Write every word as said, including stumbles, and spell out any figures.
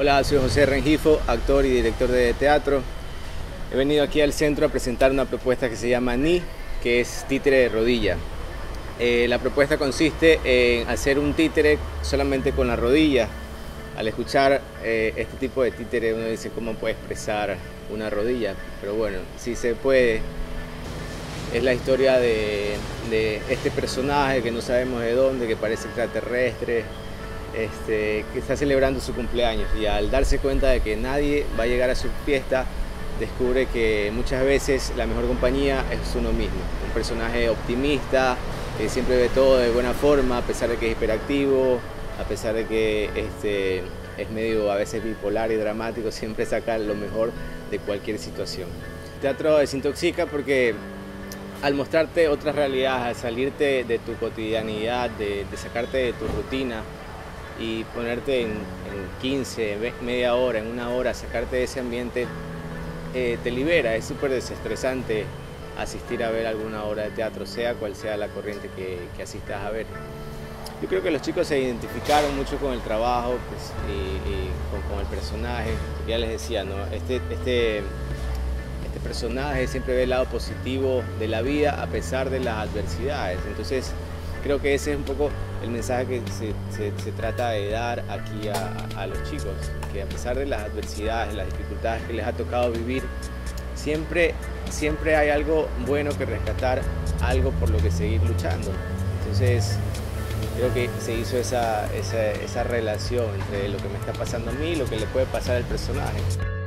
Hola, soy José Rengifo, actor y director de teatro. He venido aquí al centro a presentar una propuesta que se llama Ni, que es títere de rodilla. Eh, la propuesta consiste en hacer un títere solamente con la rodilla. Al escuchar eh, este tipo de títere uno dice cómo puede expresar una rodilla, pero bueno, sí se puede. Es la historia de, de este personaje que no sabemos de dónde, que parece extraterrestre, este, que está celebrando su cumpleaños, y al darse cuenta de que nadie va a llegar a su fiesta, descubre que muchas veces la mejor compañía es uno mismo. Un personaje optimista, que siempre ve todo de buena forma, a pesar de que es hiperactivo, a pesar de que este, es medio a veces bipolar y dramático, siempre saca lo mejor de cualquier situación. El teatro desintoxica porque al mostrarte otras realidades, al salirte de tu cotidianidad, de, de sacarte de tu rutina y ponerte en, en quince, media hora, en una hora, sacarte de ese ambiente, eh, te libera. Es súper desestresante asistir a ver alguna obra de teatro, sea cual sea la corriente que, que asistas a ver. Yo creo que los chicos se identificaron mucho con el trabajo, pues, y, y con, con el personaje. Ya les decía, ¿no? este, este, este personaje siempre ve el lado positivo de la vida a pesar de las adversidades. Entonces, creo que ese es un poco el mensaje que se, se, se trata de dar aquí a, a los chicos, que a pesar de las adversidades, las dificultades que les ha tocado vivir, siempre, siempre hay algo bueno que rescatar, algo por lo que seguir luchando. Entonces, creo que se hizo esa, esa, esa relación entre lo que me está pasando a mí y lo que le puede pasar al personaje.